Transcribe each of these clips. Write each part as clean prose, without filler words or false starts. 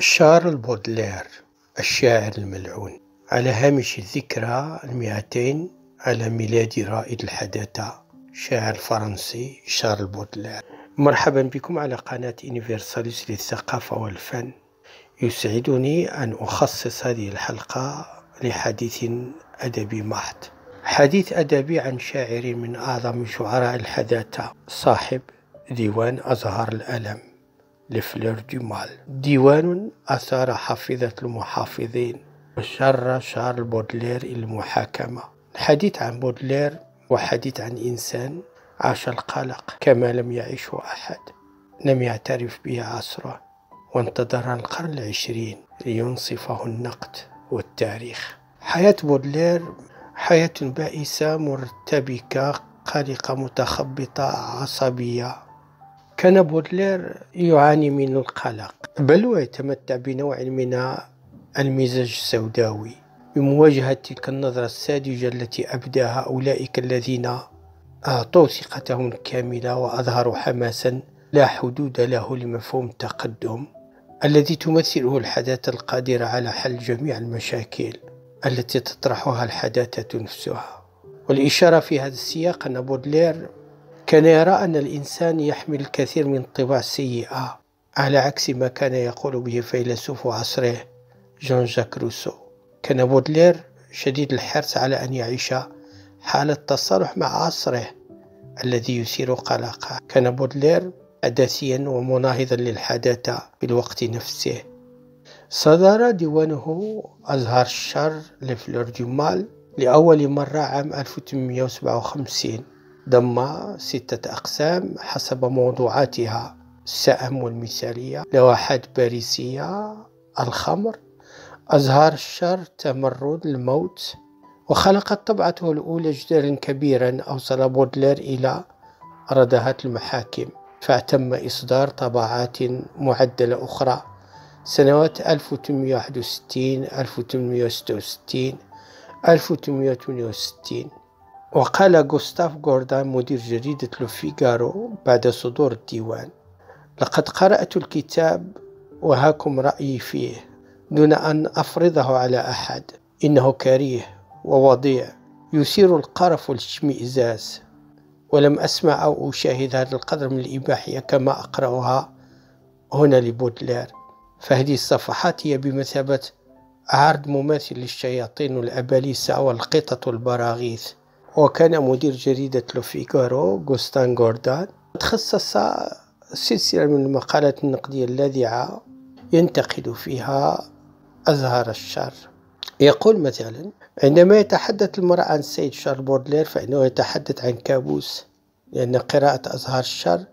شارل بودلير الشاعر الملعون، على هامش الذكرى 200 على ميلاد رائد الحداثة شاعر فرنسي شارل بودلير. مرحبا بكم على قناة يونيفرساليس للثقافة والفن. يسعدني أن أخصص هذه الحلقة لحديث أدبي محض، حديث أدبي عن شاعر من أعظم شعراء الحداثة، صاحب ديوان أزهار الألم لفلور دو مال، ديوان أثار حافظة المحافظين وشر شارل بودلير المحاكمة. الحديث عن بودلير وحديث عن إنسان عاش القلق كما لم يعيشه أحد، لم يعترف به عصره، وانتظر القرن العشرين لينصفه النقد والتاريخ. حياة بودلير حياة بائسة مرتبكة قلقة متخبطة عصبية. كان بودلير يعاني من القلق، بل ويتمتع بنوع من المزاج السوداوي بمواجهة تلك النظرة الساذجة التي أبداها أولئك الذين أعطوا ثقتهم الكاملة وأظهروا حماسا لا حدود له لمفهوم التقدم الذي تمثله الحداثة القادرة على حل جميع المشاكل التي تطرحها الحداثة نفسها. والإشارة في هذا السياق أن بودلير كان يرى أن الإنسان يحمل الكثير من الطباع السيئة، على عكس ما كان يقول به فيلسوف عصره جان جاك روسو. كان بودلير شديد الحرص على أن يعيش حالة تصالح مع عصره الذي يثير قلقه. كان بودلير حداثيا ومناهضا للحداثة في الوقت نفسه. صدر ديوانه أزهار الشر لفلور دو مال لأول مرة عام 1857، ضم 6 أقسام حسب موضوعاتها: السأم والمثالية، لوحات باريسية، الخمر، أزهار الشر، تمرد، الموت. وخلقت طبعته الأولى جدلا كبيرا أوصل بودلير إلى ردهات المحاكم، فاعتم إصدار طبعات معدلة أخرى سنوات 1861 1866 1868. وقال غوستاف غوردان مدير جريدة لو فيغارو بعد صدور الديوان: لقد قرأت الكتاب وهاكم رأيي فيه دون أن أفرضه على أحد. إنه كريه ووضيع، يثير القرف والاشمئزاز، ولم أسمع أو أشاهد هذا القدر من الإباحية كما أقرأها هنا لبودلير. فهذه الصفحات هي بمثابة عرض مماثل للشياطين والأبالسة والقطط والبراغيث. وكان مدير جريدة لو فيغارو غوستان غوردان تخصص سلسلة من المقالات النقدية اللاذعة ينتقد فيها أزهار الشر. يقول مثلا: عندما يتحدث المرء عن السيد شارل بودلير فإنه يتحدث عن كابوس، لأن قراءة أزهار الشر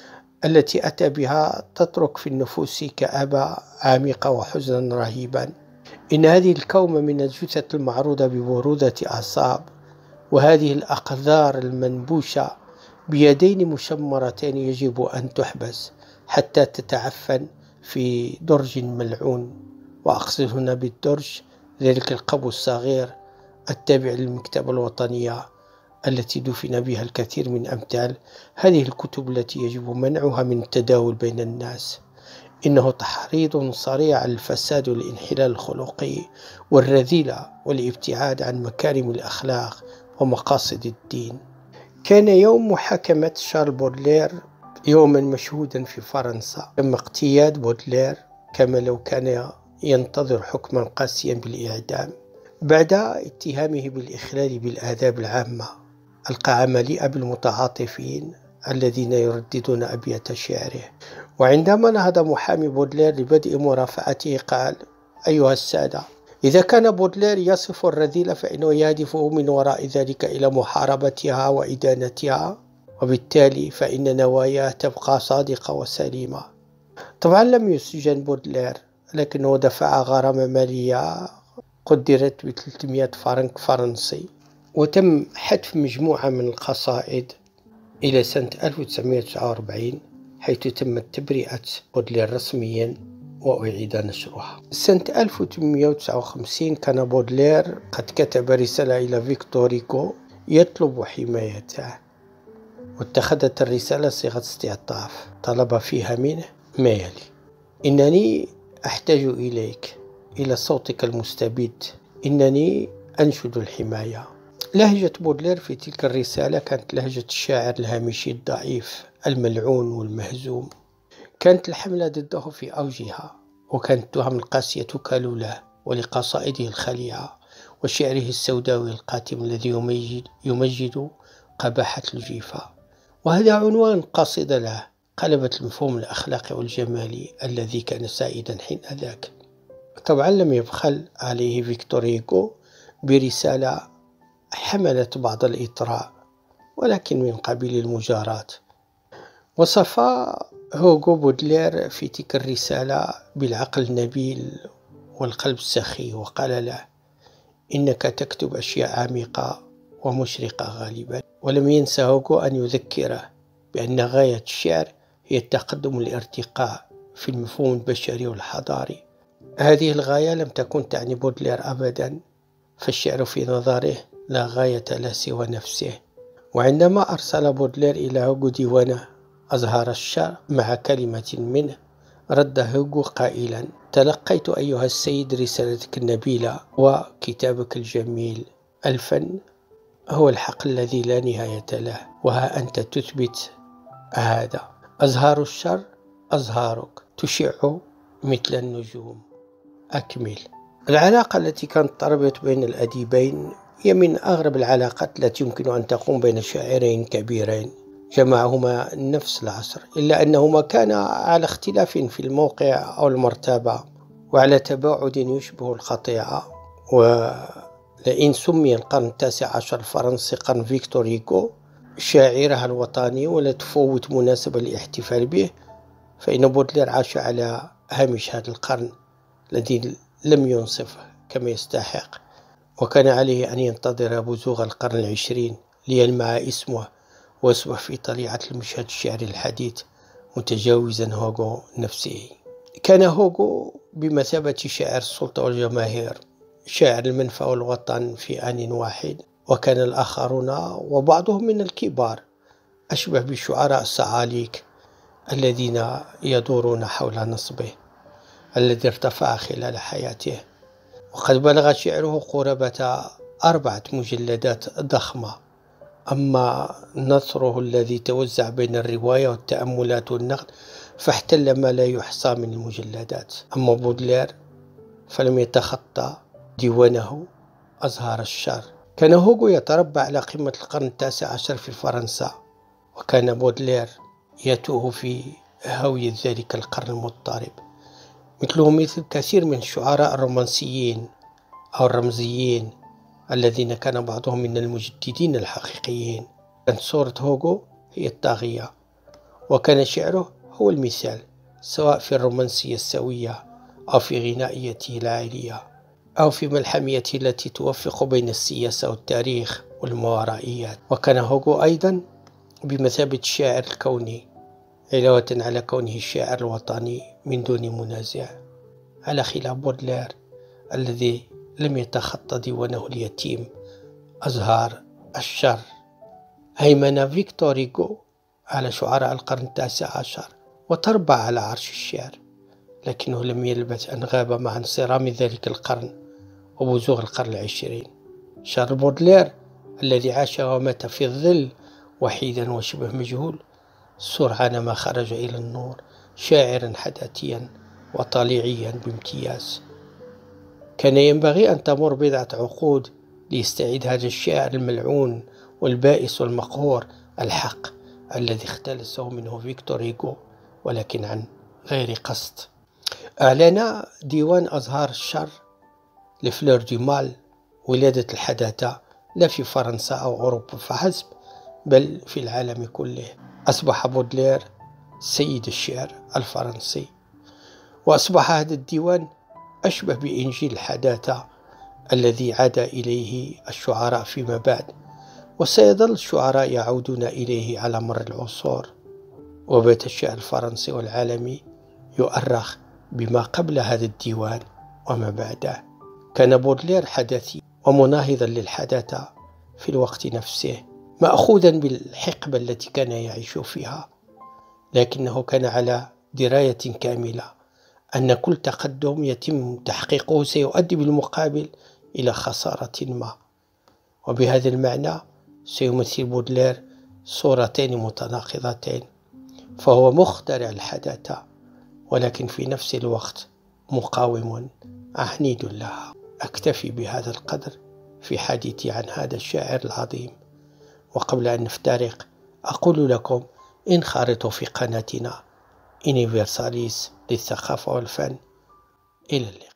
التي أتى بها تترك في النفوس كآبة عميقة وحزنا رهيبا. إن هذه الكومة من الجثث المعروضة ببرودة أعصاب، وهذه الأقذار المنبوشة بيدين مشمرتين يجب أن تحبس حتى تتعفن في درج ملعون. وأقصد هنا بالدرج ذلك القبو الصغير التابع للمكتبة الوطنية التي دفن بها الكثير من أمثال هذه الكتب التي يجب منعها من التداول بين الناس. إنه تحريض صريح على الفساد والانحلال الخلقي والرذيلة والابتعاد عن مكارم الأخلاق ومقاصد الدين. كان يوم محاكمة شارل بودلير يوما مشهودا في فرنسا. تم اقتياد بودلير كما لو كان ينتظر حكما قاسيا بالإعدام بعد اتهامه بالإخلال بالآداب العامة. ألقى مليئة بالمتعاطفين الذين يرددون أبيات شعره. وعندما نهض محامي بودلير لبدء مرافعته قال: أيها السادة، إذا كان بودلير يصف الرذيلة فإنه يهدف من وراء ذلك إلى محاربتها وإدانتها، وبالتالي فإن نواياه تبقى صادقة وسليمة. طبعا لم يسجن بودلير، لكنه دفع غرامة مالية قدرت ب300 فرنك فرنسي، وتم حذف مجموعة من القصائد إلى سنة 1949، حيث تمت تبرئة بودلير رسميا وأعيد نشرها. سنة 1859 كان بودلير قد كتب رسالة إلى فيكتور هوغو يطلب حمايته، واتخذت الرسالة صيغة استعطاف. طلب فيها منه ما يلي: إنني أحتاج إليك، إلى صوتك المستبد، إنني أنشد الحماية. لهجة بودلير في تلك الرسالة كانت لهجة الشاعر الهامشي الضعيف الملعون والمهزوم. كانت الحملة ضده في أوجها، وكانت التهم القاسية تكال له، ولقصائده الخليعة وشعره السوداوي القاتم الذي يمجد قباحة الجيفة. وهذا عنوان قصيدة له قلبت المفهوم الأخلاقي والجمالي الذي كان سائدا حينذاك. طبعا لم يبخل عليه فيكتور هيغو برسالة حملت بعض الإطراء ولكن من قبيل المجاراة. وصف هوغو بودلير في تلك الرسالة بالعقل النبيل والقلب السخي، وقال له: إنك تكتب أشياء عميقة ومشرقة غالبا. ولم ينسى هوغو أن يذكره بأن غاية الشعر هي التقدم والارتقاء في المفهوم البشري والحضاري. هذه الغاية لم تكن تعني بودلير أبدا، فالشعر في نظره لا غاية له سوى نفسه. وعندما أرسل بودلير إلى هوغو ديوانه أزهار الشر مع كلمة منه، رد هوغو قائلا: تلقيت أيها السيد رسالتك النبيلة وكتابك الجميل. الفن هو الحق الذي لا نهاية له، وها أنت تثبت هذا. أزهار الشر أزهارك تشع مثل النجوم. أكمل. العلاقة التي كانت تربط بين الأديبين هي من أغرب العلاقات التي يمكن أن تقوم بين شاعرين كبيرين جمعهما نفس العصر، إلا أنهما كانا على اختلاف في الموقع أو المرتبة، وعلى تباعد يشبه القطيعة. ولئن سمي القرن التاسع عشر الفرنسي قرن فيكتور هيغو شاعرها الوطني ولا تفوت مناسبة للاحتفال به، فإن بودلير عاش على هامش هذا القرن الذي لم ينصفه كما يستحق، وكان عليه أن ينتظر بزوغ القرن العشرين ليلمع اسمه ويصبح في طليعة المشهد الشعري الحديث متجاوزا هوغو نفسه. كان هوغو بمثابة شاعر السلطة والجماهير، شاعر المنفى والوطن في آن واحد، وكان الآخرون وبعضهم من الكبار أشبه بشعراء الصعاليك الذين يدورون حول نصبه الذي ارتفع خلال حياته. وقد بلغ شعره قرابة 4 مجلدات ضخمة، أما نثره الذي توزع بين الرواية والتأملات والنقد فاحتل ما لا يحصى من المجلدات. أما بودلير فلم يتخطى ديوانه أزهار الشر. كان هوغو يتربع على قمة القرن التاسع عشر في فرنسا، وكان بودلير يتوه في هاوية ذلك القرن المضطرب، مثله مثل كثير من الشعراء الرومانسيين أو الرمزيين الذين كان بعضهم من المجددين الحقيقيين. كانت صورة هوغو هي الطاغية، وكان شعره هو المثال، سواء في الرومانسية السوية أو في غنائيته العالية أو في ملحميته التي توفق بين السياسة والتاريخ والماورائيات. وكان هوغو أيضا بمثابة الشاعر الكوني، علاوة على كونه الشاعر الوطني من دون منازع، على خلاف بودلير الذي لم يتخطى ديوانه اليتيم أزهار الشر. هيمن فيكتور هيغو على شعراء القرن التاسع عشر وتربع على عرش الشعر، لكنه لم يلبث أن غاب مع انصرام ذلك القرن وبزوغ القرن العشرين. شارل بودلير الذي عاش ومات في الظل وحيدا وشبه مجهول، سرعان ما خرج إلى النور شاعرا حداثيا وطليعيا بامتياز. كان ينبغي أن تمر 10 عقود ليستعيد هذا الشاعر الملعون والبائس والمقهور الحق الذي اختلسه منه فيكتور هيغو، ولكن عن غير قصد. أعلن ديوان أزهار الشر لفلور دي مال ولادة الحداثة لا في فرنسا أو أوروبا فحسب، بل في العالم كله. أصبح بودلير سيد الشعر الفرنسي، وأصبح هذا الديوان أشبه بإنجيل الحداثة الذي عاد إليه الشعراء فيما بعد، وسيظل الشعراء يعودون إليه على مر العصور. وبات الشعر الفرنسي والعالمي يؤرخ بما قبل هذا الديوان وما بعده. كان بودلير حداثي ومناهضا للحداثة في الوقت نفسه، مأخوذا بالحقبة التي كان يعيش فيها، لكنه كان على دراية كاملة أن كل تقدم يتم تحقيقه سيؤدي بالمقابل إلى خسارة ما، وبهذا المعنى سيمثل بودلير صورتين متناقضتين، فهو مخترع الحداثة ولكن في نفس الوقت مقاوم عنيد لها. أكتفي بهذا القدر في حديثي عن هذا الشاعر العظيم، وقبل أن نفترق أقول لكم انخرطوا في قناتنا إنيفرساليس للثقافة والفن. إلى اللقاء.